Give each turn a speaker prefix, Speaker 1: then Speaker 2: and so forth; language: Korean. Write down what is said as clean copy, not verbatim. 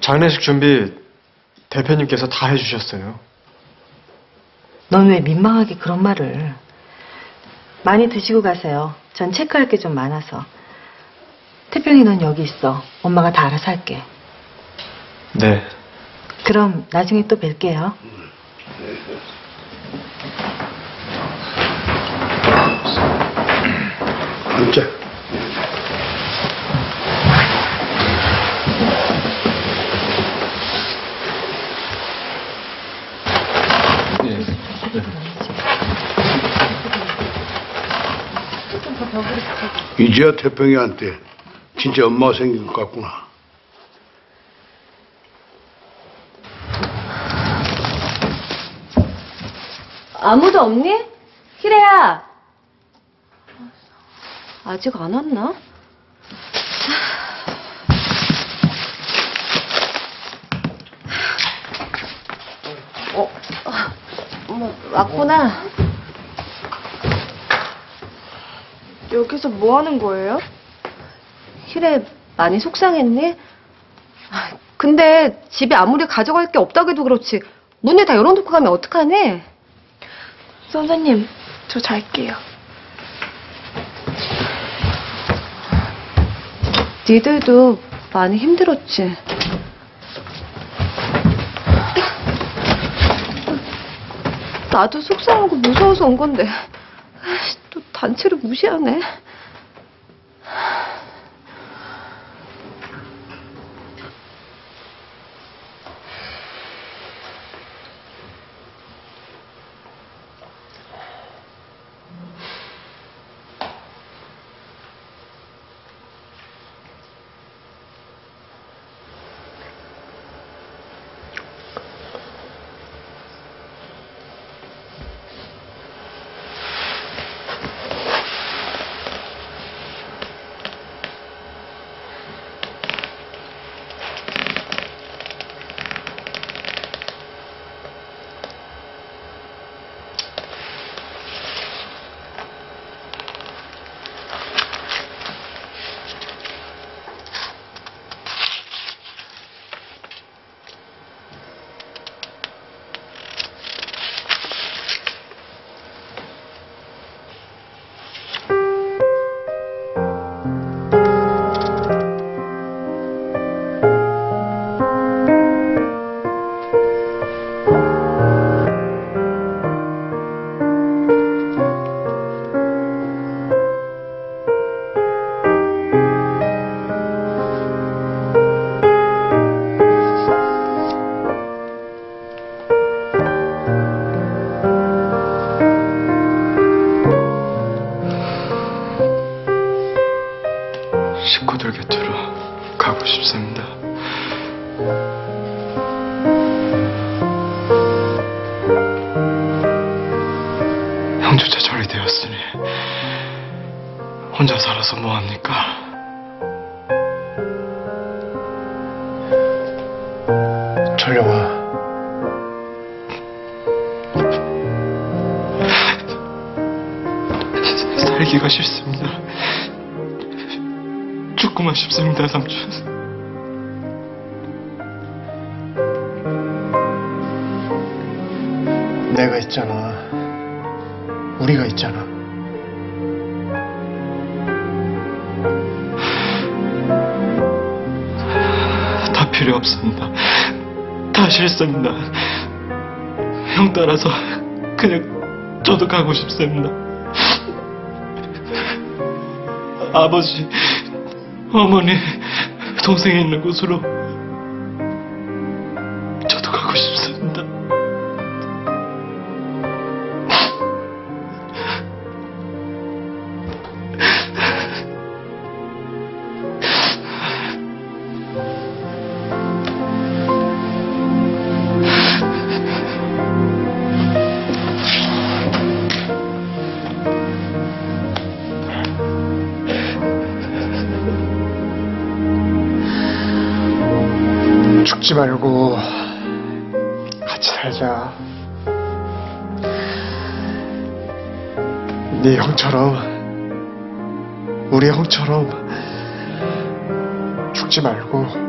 Speaker 1: 장례식 준비 대표님께서 다 해주셨어요.
Speaker 2: 넌 왜 민망하게 그런 말을. 많이 드시고 가세요. 전 체크할 게 좀 많아서. 태평이 넌 여기 있어. 엄마가 다 알아서 할게.
Speaker 1: 네.
Speaker 2: 그럼 나중에 또 뵐게요.
Speaker 3: 앉자. 이제야 태평이한테 진짜 엄마가 생긴 것 같구나.
Speaker 4: 아무도 없니? 희래야. 아직 안 왔나? 왔구나.
Speaker 5: 여기서 뭐 하는 거예요?
Speaker 4: 희래 많이 속상했니? 근데 집에 아무리 가져갈 게 없다고 해도 그렇지 문을 다 열어놓고 가면 어떡하니?
Speaker 5: 선생님, 저 잘게요.
Speaker 4: 니들도 많이 힘들었지? 나도 속상하고 무서워서 온 건데 또 단체를 무시하네.
Speaker 1: 식구들 곁으로 가고 싶습니다. 형조차 절이 되었으니 혼자 살아서 뭐합니까? 철룡아, 살기가 싫습니다. 죽고만 싶습니다, 삼촌.
Speaker 6: 내가 있잖아. 우리가 있잖아.
Speaker 1: 다 필요 없습니다. 다 싫습니다. 형 따라서 그냥 저도 가고 싶습니다. 아버지, 어머니, 동생이 있는 곳으로 저도 가고 싶습니다.
Speaker 6: 죽지 말고 같이 살자. 네 형처럼, 우리 형처럼 죽지 말고.